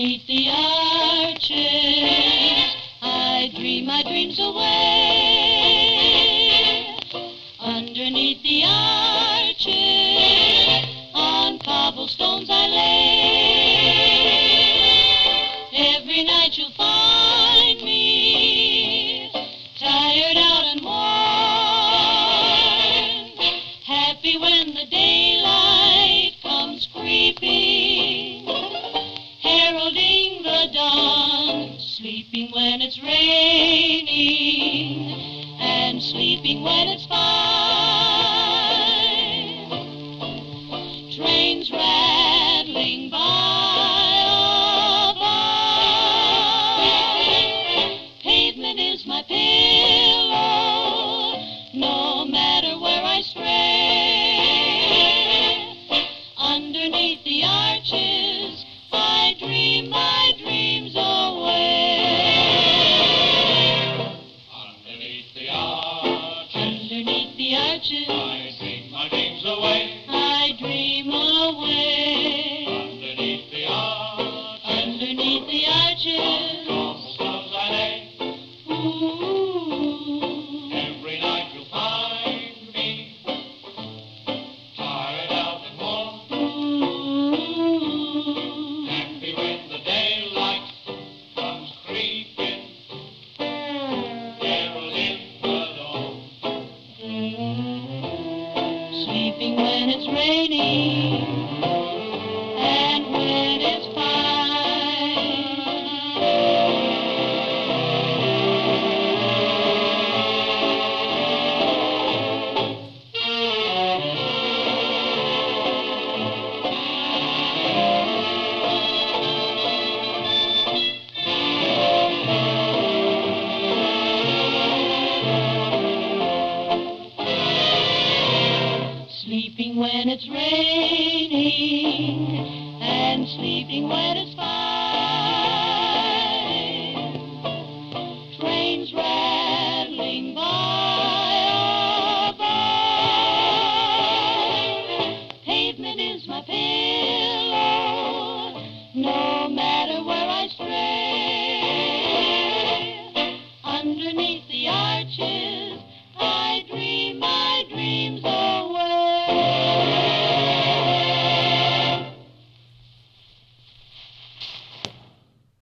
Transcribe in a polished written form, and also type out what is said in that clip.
Underneath the arches, I dream my dreams away. Underneath the arches, on cobblestones I lay. Every night you'll find me tired out and worn, happy when the daylight comes creeping, heralding the dawn, sleeping when it's raining, and sleeping when it's fine.